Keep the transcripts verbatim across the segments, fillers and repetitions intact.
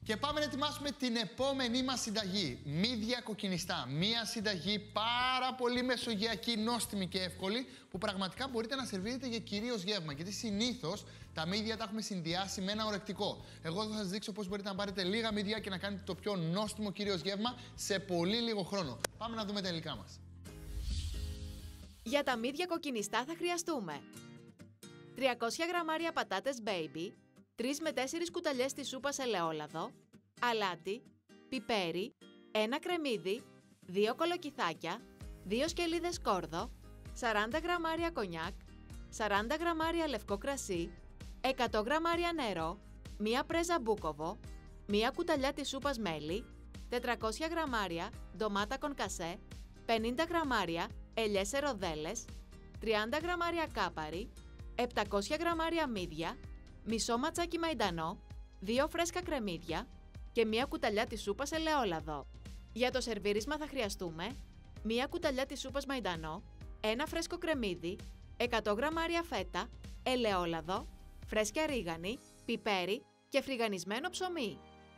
Και πάμε να ετοιμάσουμε την επόμενη μας συνταγή. Μύδια κοκκινιστά. Μία συνταγή πάρα πολύ μεσογειακή, νόστιμη και εύκολη, που πραγματικά μπορείτε να σερβίρετε για κυρίως γεύμα. Γιατί συνήθως τα μύδια τα έχουμε συνδυάσει με ένα ορεκτικό. Εγώ θα σας δείξω πώς μπορείτε να πάρετε λίγα μύδια και να κάνετε το πιο νόστιμο κυρίως γεύμα σε πολύ λίγο χρόνο. Πάμε να δούμε τα υλικά μας. Για τα μύδια κοκκινιστά θα χρειαστούμε τριακόσια γραμμάρια πατάτες baby, τρεις με τέσσερις κουταλιές της σούπας ελαιόλαδο, αλάτι, πιπέρι, ένα κρεμμύδι, δύο κολοκυθάκια, δύο σκελίδες σκόρδο, σαράντα γραμμάρια κονιάκ, σαράντα γραμμάρια λευκό κρασί, εκατό γραμμάρια νερό, μία πρέζα μπούκοβο, μία κουταλιά της σούπας μέλι, τετρακόσια γραμμάρια ντομάτα κονκασέ, πενήντα γραμμάρια ελιές ροδέλες, τριάντα γραμμάρια κάπαρι, επτακόσια γραμμάρια μύδια, μισό ματσάκι μαϊντανό, δύο φρέσκα κρεμμύδια και μία κουταλιά της σούπας ελαιόλαδο. Για το σερβίρισμα θα χρειαστούμε μία κουταλιά της σούπας μαϊντανό, ένα φρέσκο κρεμμύδι, εκατό γραμμάρια φέτα, ελαιόλαδο, φρέσκια ρίγανη, πιπέρι και φρυγανισμένο ψωμί.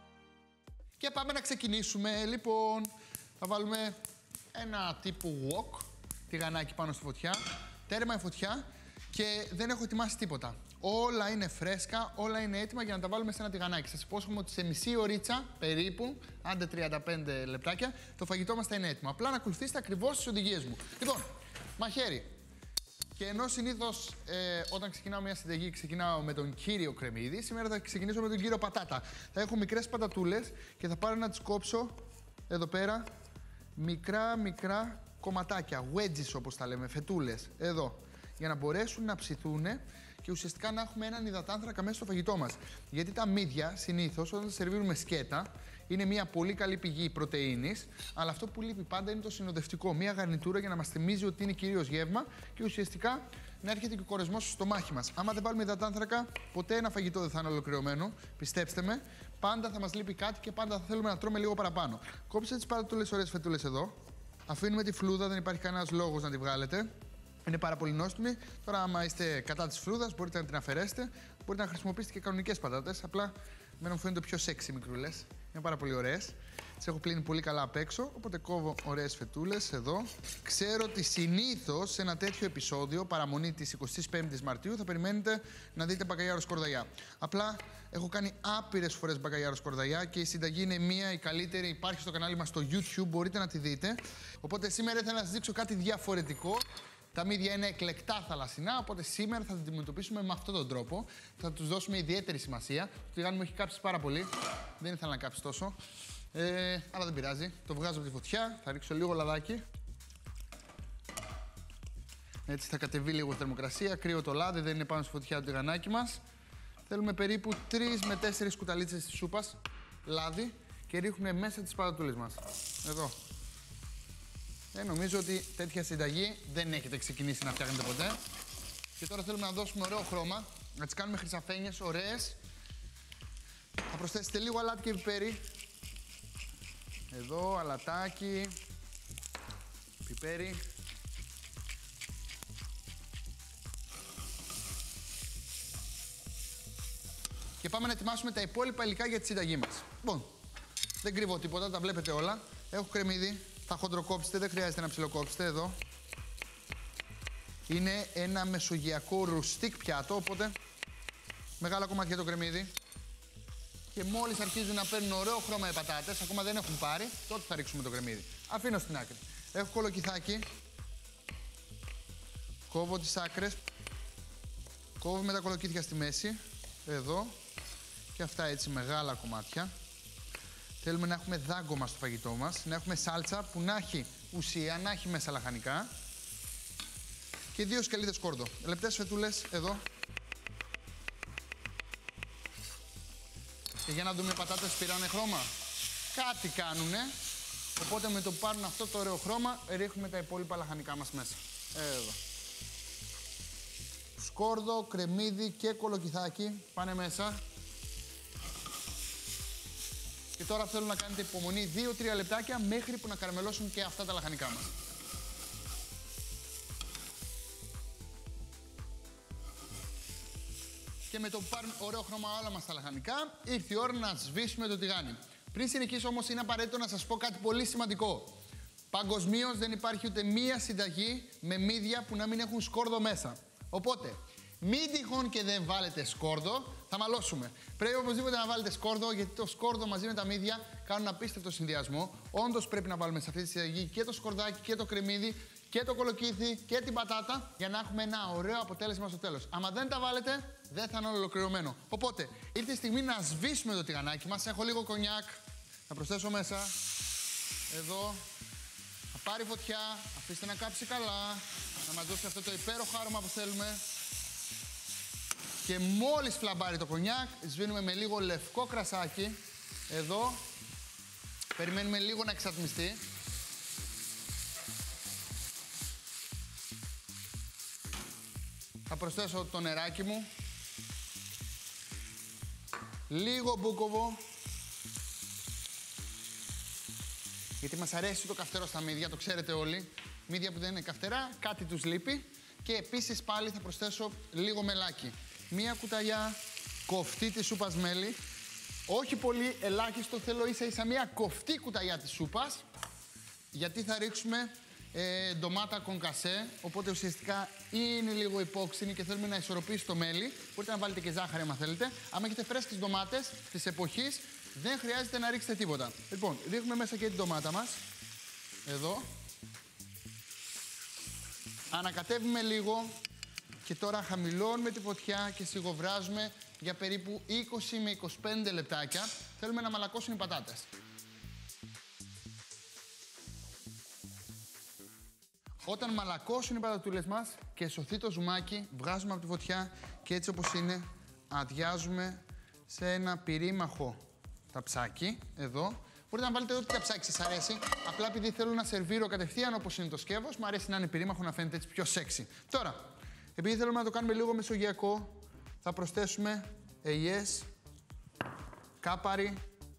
Και πάμε να ξεκινήσουμε. Λοιπόν, θα βάλουμε ένα τύπου wok, τηγανάκι πάνω στη φωτιά, τέρμα η φωτιά και δεν έχω ετοιμάσει τίποτα. Όλα είναι φρέσκα, όλα είναι έτοιμα για να τα βάλουμε σε ένα τηγανάκι. Σας υπόσχομαι ότι σε μισή ωρίτσα, περίπου, άντε τριάντα πέντε λεπτάκια, το φαγητό μας θα είναι έτοιμο. Απλά να ακολουθήσετε ακριβώς τις οδηγίες μου. Λοιπόν, μαχαίρι. Και ενώ συνήθως ε, όταν ξεκινάω μια συνταγή ξεκινάω με τον κύριο κρεμμύδι, σήμερα θα ξεκινήσω με τον κύριο πατάτα. Θα έχω μικρές πατατούλες και θα πάρω να τις κόψω εδώ πέρα μικρά μικρά κομματάκια, wedges όπως τα λέμε, φετούλες, εδώ, για να μπορέσουν να ψηθούν και ουσιαστικά να έχουμε έναν υδατάνθρακα μέσα στο φαγητό μας. Γιατί τα μύδια συνήθως όταν τα σερβίρουμε σκέτα είναι μια πολύ καλή πηγή πρωτεΐνης, αλλά αυτό που λείπει πάντα είναι το συνοδευτικό. Μια γαρνιτούρα για να μας θυμίζει ότι είναι κυρίως γεύμα και ουσιαστικά να έρχεται και ο κορεσμός στο στομάχι μας. Άμα δεν βάλουμε υδατάνθρακα, ποτέ ένα φαγητό δεν θα είναι ολοκληρωμένο. Πιστέψτε με, πάντα θα μας λείπει κάτι και πάντα θα θέλουμε να τρώμε λίγο παραπάνω. Κόψτε τις πατατούλες ωραίες φετούλες εδώ. Αφήνουμε τη φλούδα, δεν υπάρχει κανένας λόγος να τη βγάλετε. Είναι πάρα πολύ νόστιμη. Τώρα, άμα είστε κατά της φλούδας, μπορείτε να την αφαιρέσετε. Μπορείτε να χρησιμοποιήσετε και κανονικές πατάτες. Απλά εμένα μου φαίνονται πιο σεξι μικρούλες. Είναι πάρα πολύ ωραίες. Τις έχω πλύνει πολύ καλά απ' έξω. Οπότε κόβω ωραίες φετούλες εδώ. Ξέρω ότι συνήθως σε ένα τέτοιο επεισόδιο, παραμονή της εικοστής πέμπτης Μαρτίου, θα περιμένετε να δείτε μπακαλιάρο σκορδαλιά. Απλά έχω κάνει άπειρες φορές μπακαλιάρο σκορδαλιά και η συνταγή είναι μία, η καλύτερη. Υπάρχει στο κανάλι μας στο YouTube, μπορείτε να τη δείτε. Οπότε σήμερα ήθελα να σας δείξω κάτι διαφορετικό. Τα μύδια είναι εκλεκτά θαλασσινά, οπότε σήμερα θα τα αντιμετωπίσουμε με αυτόν τον τρόπο. Θα τους δώσουμε ιδιαίτερη σημασία. Το τηγάνι μου έχει κάψει πάρα πολύ. Δεν ήθελα να κάψει τόσο. Ε, αλλά δεν πειράζει. Το βγάζω από τη φωτιά. Θα ρίξω λίγο λαδάκι. Έτσι θα κατεβεί λίγο η θερμοκρασία. Κρύο το λάδι, δεν είναι πάνω στη φωτιά το τηγανάκι μας. Θέλουμε περίπου τρεις με τέσσερις κουταλίτσες της σούπας λάδι και ρίχνουμε μέσα τις πατατούλες μας. Εδώ. Ε, νομίζω ότι τέτοια συνταγή δεν έχετε ξεκινήσει να φτιάχνετε ποτέ. Και τώρα θέλουμε να δώσουμε ωραίο χρώμα, να τις κάνουμε χρυσαφένιες, ωραίες. Θα προσθέσετε λίγο αλάτι και πιπέρι. Εδώ, αλατάκι, πιπέρι. Και πάμε να ετοιμάσουμε τα υπόλοιπα υλικά για τη συνταγή μας. Λοιπόν, δεν κρύβω τίποτα, τα βλέπετε όλα. Έχω κρεμμύδι. Θα χοντροκόψετε, δεν χρειάζεται να ψιλοκόψετε εδώ. Είναι ένα μεσογειακό ρουστίκ πιάτο, οπότε μεγάλα κομμάτια το κρεμμύδι. Και μόλις αρχίζουν να παίρνουν ωραίο χρώμα οι πατάτες, ακόμα δεν έχουν πάρει, τότε θα ρίξουμε το κρεμμύδι. Αφήνω στην άκρη. Έχω κολοκυθάκι. Κόβω τις άκρες. Κόβω με τα κολοκύθια στη μέση. Εδώ. Και αυτά έτσι μεγάλα κομμάτια. Θέλουμε να έχουμε δάγκωμα στο φαγητό μας, να έχουμε σάλτσα που να έχει ουσία, να έχει μέσα λαχανικά. Και δύο σκελίδες σκόρδο. Λεπτές φετούλες εδώ. Και για να δούμε οι πατάτες πήρανε χρώμα. Κάτι κάνουνε. Οπότε με το που πάρουν αυτό το ωραίο χρώμα, ρίχνουμε τα υπόλοιπα λαχανικά μας μέσα. Εδώ. Σκόρδο, κρεμμύδι και κολοκυθάκι πάνε μέσα. Και τώρα θέλω να κάνετε υπομονή δύο τρία λεπτάκια μέχρι που να καραμελώσουν και αυτά τα λαχανικά μας. και με το που πάρουν ωραίο χρώμα όλα μας τα λαχανικά, ήρθε η ώρα να σβήσουμε το τηγάνι. Πριν συνεχίσω όμως, είναι απαραίτητο να σας πω κάτι πολύ σημαντικό. Παγκοσμίως δεν υπάρχει ούτε μία συνταγή με μύδια που να μην έχουν σκόρδο μέσα. Οπότε, μην τυχόν και δεν βάλετε σκόρδο, θα μαλώσουμε. Πρέπει οπωσδήποτε να βάλετε σκόρδο, γιατί το σκόρδο μαζί με τα μύδια κάνουν απίστευτο συνδυασμό. Όντως πρέπει να βάλουμε σε αυτή τη συνταγή και το σκορδάκι και το κρεμμύδι και το κολοκύθι και την πατάτα για να έχουμε ένα ωραίο αποτέλεσμα στο τέλος. Άμα δεν τα βάλετε, δεν θα είναι ολοκληρωμένο. Οπότε, ήρθε η στιγμή να σβήσουμε το τηγανάκι μας. Έχω λίγο κονιάκ, θα προσθέσω μέσα. Εδώ. Θα πάρει φωτιά, αφήστε να κάψει καλά, να μας δώσει αυτό το υπέροχο άρωμα που θέλουμε. Και μόλις φλαμπάρει το κονιάκ, σβήνουμε με λίγο λευκό κρασάκι. Εδώ. Περιμένουμε λίγο να εξατμιστεί. Θα προσθέσω το νεράκι μου. Λίγο μπούκοβο. Γιατί μας αρέσει το καυτερό στα μύδια, το ξέρετε όλοι. Μύδια που δεν είναι καυτερά, κάτι τους λείπει. Και επίσης πάλι θα προσθέσω λίγο μελάκι. Μία κουταλιά κοφτή της σούπας μέλι. Όχι πολύ, ελάχιστο, θέλω ίσα ίσα μία κοφτή κουταλιά της σούπας. Γιατί θα ρίξουμε ε, ντομάτα κονκασέ, οπότε ουσιαστικά είναι λίγο υπόξινη και θέλουμε να ισορροπήσει το μέλι. Μπορείτε να βάλετε και ζάχαρη άμα θέλετε. Αν έχετε φρέσκες ντομάτες της εποχής, δεν χρειάζεται να ρίξετε τίποτα. Λοιπόν, ρίχνουμε μέσα και την ντομάτα μας. Εδώ. Ανακατεύουμε λίγο και τώρα χαμηλώνουμε τη φωτιά και σιγοβράζουμε για περίπου είκοσι με είκοσι πέντε λεπτάκια. Θέλουμε να μαλακώσουν οι πατάτες. Όταν μαλακώσουν οι πατατούλες μας και σωθεί το ζουμάκι, βγάζουμε από τη φωτιά και έτσι όπως είναι αδειάζουμε σε ένα πυρήμαχο ταψάκι, εδώ. Μπορείτε να βάλετε ό,τι ταψάκι σας αρέσει. Απλά επειδή θέλω να σερβίρω κατευθείαν όπως είναι το σκεύος, μου αρέσει να είναι πυρήμαχο, να φαίνεται έτσι πιο σεξι. Τώρα, επειδή θέλουμε να το κάνουμε λίγο μεσογειακό, θα προσθέσουμε ελιές, κάπαρι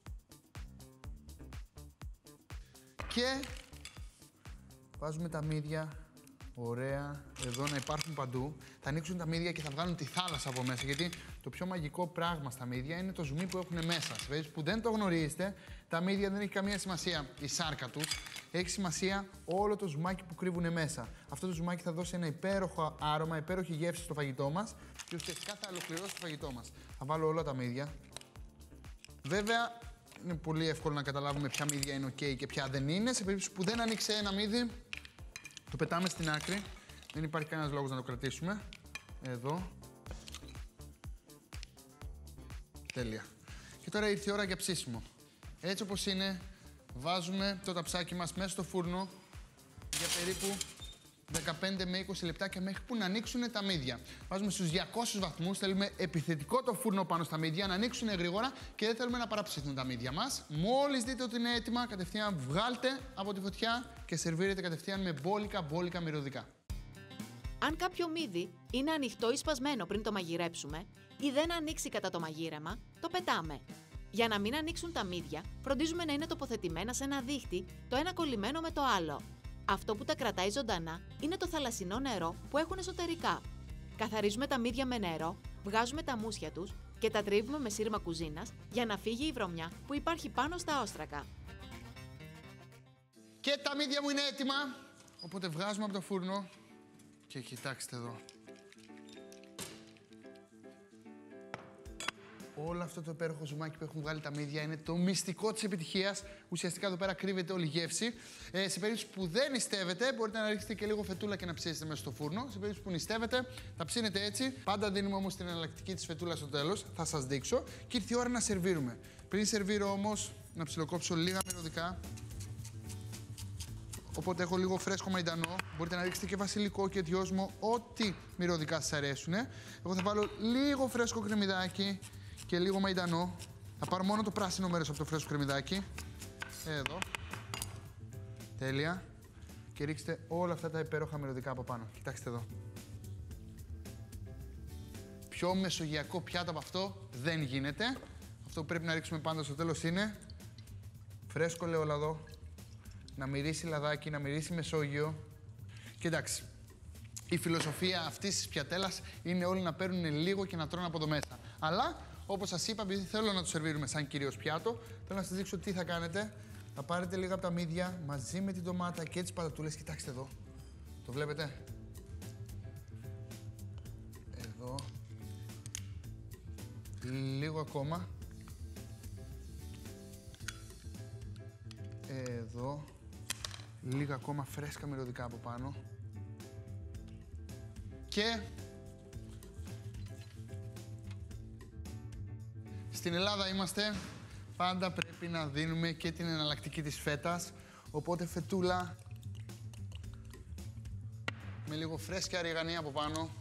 και βάζουμε τα μύδια. Ωραία, εδώ να υπάρχουν παντού. Θα ανοίξουν τα μύδια και θα βγάλουν τη θάλασσα από μέσα. Γιατί το πιο μαγικό πράγμα στα μύδια είναι το ζουμί που έχουν μέσα. Σε περίπτωση που δεν το γνωρίζετε, τα μύδια δεν έχει καμία σημασία η σάρκα τους. Έχει σημασία όλο το ζουμάκι που κρύβουν μέσα. Αυτό το ζουμάκι θα δώσει ένα υπέροχο άρωμα, υπέροχη γεύση στο φαγητό μας και ουσιαστικά θα ολοκληρώσει το φαγητό μας. Θα βάλω όλα τα μύδια. Βέβαια, είναι πολύ εύκολο να καταλάβουμε ποια μύδια είναι OK και ποια δεν είναι. Σε περίπτωση που δεν ανοίξει ένα μύδι, το πετάμε στην άκρη. Δεν υπάρχει κανένας λόγος να το κρατήσουμε. Εδώ. Τέλεια. Και τώρα ήρθε η ώρα για ψήσιμο. Έτσι όπως είναι, βάζουμε το ταψάκι μας μέσα στο φούρνο για περίπου δεκαπέντε με είκοσι λεπτάκια μέχρι που να ανοίξουν τα μύδια. Βάζουμε στους διακόσιους βαθμούς, θέλουμε επιθετικό το φούρνο πάνω στα μύδια, να ανοίξουν γρήγορα και δεν θέλουμε να παραψηθούν τα μύδια μας. Μόλις δείτε ότι είναι έτοιμα, κατευθείαν βγάλτε από τη φωτιά και σερβίρετε κατευθείαν με μπόλικα μπόλικα μυρωδικά. Αν κάποιο μύδι είναι ανοιχτό ή σπασμένο πριν το μαγειρέψουμε ή δεν ανοίξει κατά το μαγείρεμα, το πετάμε. Για να μην ανοίξουν τα μύδια, φροντίζουμε να είναι τοποθετημένα σε ένα δίχτυ, το ένα κολλημένο με το άλλο. Αυτό που τα κρατάει ζωντανά είναι το θαλασσινό νερό που έχουν εσωτερικά. Καθαρίζουμε τα μύδια με νερό, βγάζουμε τα μουσια τους και τα τρίβουμε με σύρμα κουζίνας για να φύγει η βρωμιά που υπάρχει πάνω στα όστρακα. Και τα μύδια μου είναι έτοιμα, οπότε βγάζουμε από το φούρνο και κοιτάξτε εδώ. Όλο αυτό το υπέροχο ζουμάκι που έχουν βγάλει τα μύδια είναι το μυστικό της επιτυχίας. Ουσιαστικά εδώ πέρα κρύβεται όλη η γεύση. Ε, σε περίπτωση που δεν νηστεύετε, μπορείτε να ρίξετε και λίγο φετούλα και να ψήσετε μέσα στο φούρνο. Σε περίπτωση που νηστεύετε, θα ψήνετε έτσι. Πάντα δίνουμε όμως την εναλλακτική της φετούλας στο τέλος. Θα σας δείξω. Και ήρθε η ώρα να σερβίρουμε. Πριν σερβίρω όμως, να ψιλοκόψω λίγα μυρωδικά. Οπότε έχω λίγο φρέσκο μαϊντανό. Μπορείτε να ρίξετε και βασιλικό και δυόσμο, ό,τι μυρωδικά σας αρέσουν. Εγώ θα βάλω λίγο φρέσκο κρεμμυδάκι και λίγο μαϊντανό. Θα πάρω μόνο το πράσινο μέρος από το φρέσκο κρεμμυδάκι. Εδώ. Τέλεια. Και ρίξτε όλα αυτά τα υπέροχα μυρωδικά από πάνω. Κοιτάξτε εδώ. Πιο μεσογειακό πιάτο από αυτό δεν γίνεται. Αυτό που πρέπει να ρίξουμε πάντα στο τέλος είναι φρέσκο ελαιόλαδο. Να μυρίσει λαδάκι, να μυρίσει Μεσόγειο. Και εντάξει, Η φιλοσοφία αυτής της πιατέλας είναι όλοι να παίρνουν λίγο και να τρώνε από εδώ μέσα. Αλλά, όπως σας είπα, επειδή θέλω να το σερβίρουμε σαν κυρίως πιάτο, θέλω να σας δείξω τι θα κάνετε. Θα πάρετε λίγα από τα μύδια μαζί με την ντομάτα και τις πατατούλες. Κοιτάξτε εδώ. Το βλέπετε? Εδώ. Λίγο ακόμα. Εδώ. Λίγα ακόμα φρέσκα μυρωδικά από πάνω. Και στην Ελλάδα είμαστε, πάντα πρέπει να δίνουμε και την εναλλακτική της φέτας, οπότε φετούλα με λίγο φρέσκια ρίγανη από πάνω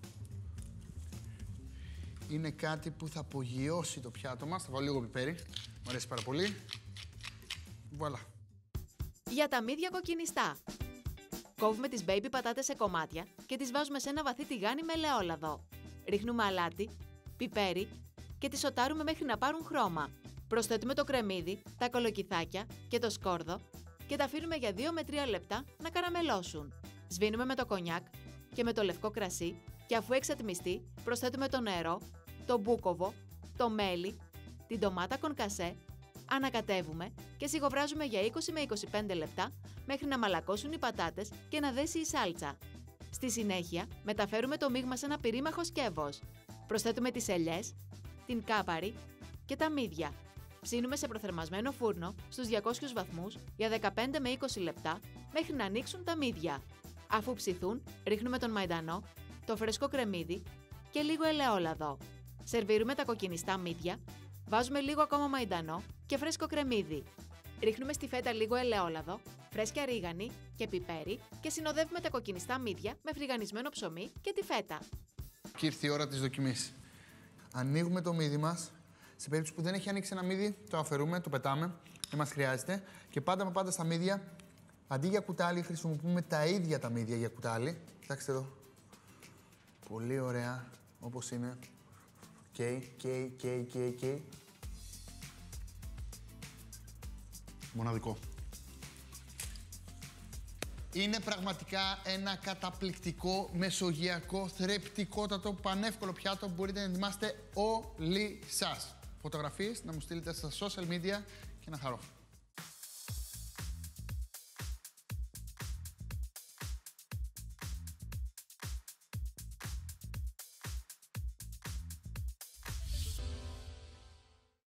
είναι κάτι που θα απογειώσει το πιάτο μας. Θα βάλω λίγο πιπέρι, μου αρέσει πάρα πολύ. Βουαλά. Για τα μύδια κοκκινιστά. Κόβουμε τις baby πατάτες σε κομμάτια και τις βάζουμε σε ένα βαθύ τηγάνι με ελαιόλαδο. Ρίχνουμε αλάτι, πιπέρι και τις σοτάρουμε μέχρι να πάρουν χρώμα. Προσθέτουμε το κρεμμύδι, τα κολοκυθάκια και το σκόρδο και τα αφήνουμε για δύο με τρία λεπτά να καραμελώσουν. Σβήνουμε με το κονιάκ και με το λευκό κρασί και αφού εξατμιστεί προσθέτουμε το νερό, το μπούκοβο, το μέλι, την ντομάτα κονκασέ, ανακατεύουμε και σιγοβράζουμε για είκοσι με είκοσι πέντε λεπτά μέχρι να μαλακώσουν οι πατάτες και να δέσει η σάλτσα. Στη συνέχεια μεταφέρουμε το μείγμα σε ένα πυρήμαχο σκεύος. Προσθέτουμε τις ελιές, την κάπαρη και τα μύδια. Ψήνουμε σε προθερμασμένο φούρνο στους διακόσιους βαθμούς για δεκαπέντε με είκοσι λεπτά μέχρι να ανοίξουν τα μύδια. Αφού ψηθούν, ρίχνουμε τον μαϊντανό, το φρεσκό κρεμμύδι και λίγο ελαιόλαδο. Σερβίρουμε τα κοκκινιστά μύδια, βάζουμε λίγο ακόμα μαϊντανό και φρέσκο κρεμμύδι. Ρίχνουμε στη φέτα λίγο ελαιόλαδο, φρέσκια ρίγανη και πιπέρι και συνοδεύουμε τα κοκκινιστά μύδια με φρυγανισμένο ψωμί και τη φέτα. Και ήρθε η ώρα της δοκιμής. Ανοίγουμε το μύδι μας. Σε περίπτωση που δεν έχει ανοίξει ένα μύδι, το αφαιρούμε, το πετάμε, δεν μας χρειάζεται. Και πάντα με πάντα στα μύδια, αντί για κουτάλι, χρησιμοποιούμε τα ίδια τα μύδια για κουτάλι. Κοιτάξτε εδώ. Πολύ ωραία, όπως είναι. Καίει, καίει, καίει, καίει, καίει. Μοναδικό. Είναι πραγματικά ένα καταπληκτικό, μεσογειακό, θρεπτικότατο, πανεύκολο πιάτο που μπορείτε να ετοιμάσετε όλοι σας. Φωτογραφίες να μου στείλετε στα social media και να χαρώ.